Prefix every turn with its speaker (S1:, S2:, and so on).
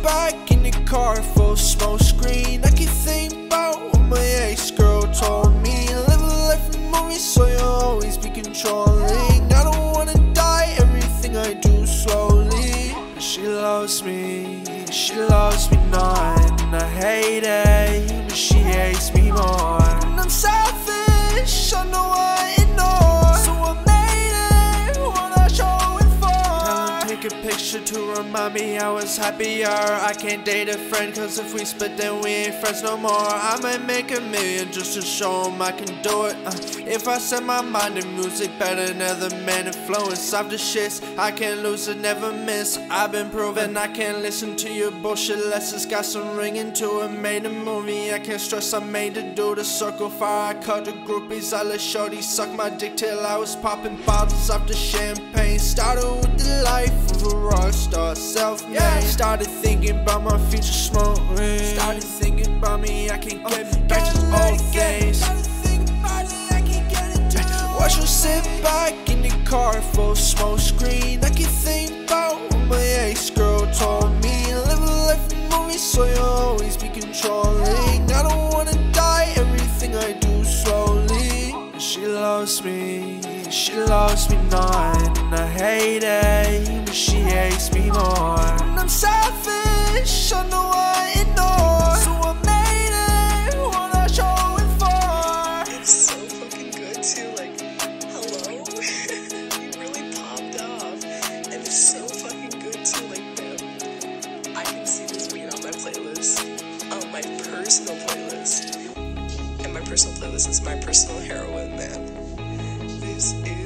S1: back in the car, full smoke screen. I keep thinking about what my ex-girl told me. Live a life in movies, so you'll always be controlling. I don't wanna die, everything I do slowly. She loves me not, and I hate it, but she hates me more. And I'm selfish, I know I ignore, so I made it what I show it for. Take a picture to remind me I was happier. I can't date a friend, cause if we split then we ain't friends no more. I might make $1 million just to show him I can do it. If I set my mind to music better than other men influence. I've the shits, I can't lose it, never miss. I've been proven I can't listen to your bullshit unless it's got some ringing to it. Made a movie, I can't stress, I made it do the circle fire. I cut the groupies, I let shorty suck my dick till I was popping bottles of the champagne. Started with the life of a rock star, self-made. Started thinking about my future smoking. Started thinking about me, I can't get back to old days. Watch her sit back in the car, full smoke screen. I keep thinking about what my ex-girl told me. Live a life in movies, so you'll always be controlling. I don't wanna die, everything I do slowly. She loves me not, and I hate it, but she hates me more. And I'm selfish, I know I ignore, so I made it what I show it for.
S2: It's so fucking good too, like, hello? You really popped off, and it's so fucking good too, like, man, I can see this being on my playlist, on my personal playlist, and my personal playlist is my personal heroine, man. This is